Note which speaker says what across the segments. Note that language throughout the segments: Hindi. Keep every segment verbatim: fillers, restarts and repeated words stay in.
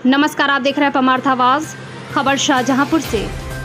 Speaker 1: नमस्कार, आप देख रहे हैं परमार्थ आवाज। खबर शाहजहांपुर से।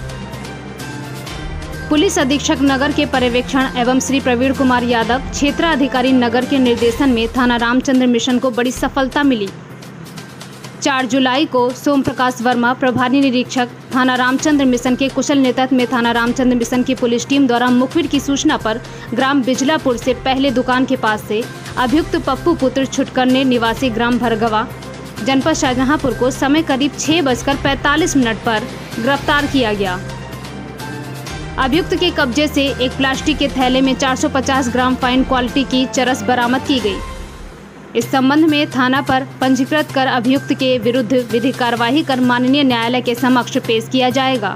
Speaker 1: पुलिस अधीक्षक नगर के पर्यवेक्षण एवं श्री प्रवीण कुमार यादव, क्षेत्राधिकारी नगर के निर्देशन में थाना रामचंद्र मिशन को बड़ी सफलता मिली। चार जुलाई को सोम प्रकाश वर्मा, प्रभारी निरीक्षक थाना रामचंद्र मिशन के कुशल नेतृत्व में थाना रामचंद्र मिशन की पुलिस टीम द्वारा मुखबिर की सूचना पर ग्राम बिजलापुर से पहले दुकान के पास से अभियुक्त पप्पू पुत्र छुटकरने निवासी ग्राम भरगवा, जनपद शाहजहांपुर को समय करीब छह बजकर पैंतालीस मिनट पर गिरफ्तार किया गया। अभियुक्त के कब्जे से एक प्लास्टिक के थैले में चार सौ पचास ग्राम फाइन क्वालिटी की चरस बरामद की गई। इस संबंध में थाना पर पंजीकृत कर अभियुक्त के विरुद्ध विधिक कार्यवाही कर माननीय न्यायालय के समक्ष पेश किया जाएगा।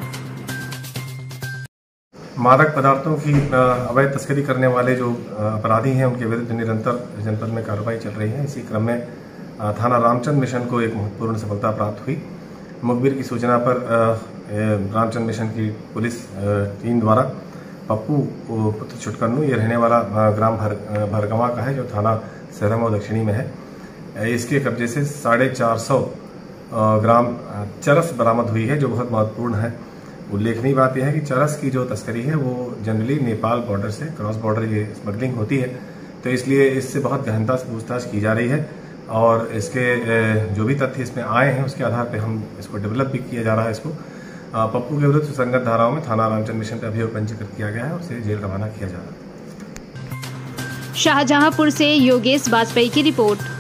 Speaker 2: मादक पदार्थों की अवैध तस्करी करने वाले जो अपराधी हैं, उनके विरुद्ध निरंतर जनपद में कार्रवाई चल रही है। इसी क्रम में थाना रामचंद्र मिशन को एक महत्वपूर्ण सफलता प्राप्त हुई। मुखबिर की सूचना पर रामचंद्र मिशन की पुलिस टीम द्वारा पप्पू पुत्र छुटकरनू, ये रहने वाला ग्राम भर भरगवा का है, जो थाना सहरमऊ दक्षिणी में है। इसके कब्जे से साढ़े चार सौ ग्राम चरस बरामद हुई है, जो बहुत महत्वपूर्ण है। उल्लेखनीय बात यह है कि चरस की जो तस्करी है वो जनरली नेपाल बॉर्डर से क्रॉस बॉर्डर ये स्मगलिंग होती है, तो इसलिए इससे बहुत गहनता से पूछताछ की जा रही है और इसके जो भी तथ्य इसमें आए हैं उसके आधार पर हम इसको डेवलप भी किया जा रहा है। इसको पप्पू के विरुद्ध सुसंगत धाराओं में थाना रामचंद्र मिशन पर अभियोग पंजीकृत किया गया है और उसे जेल रवाना किया जा रहा है।
Speaker 1: शाहजहांपुर से योगेश वाजपेयी की रिपोर्ट।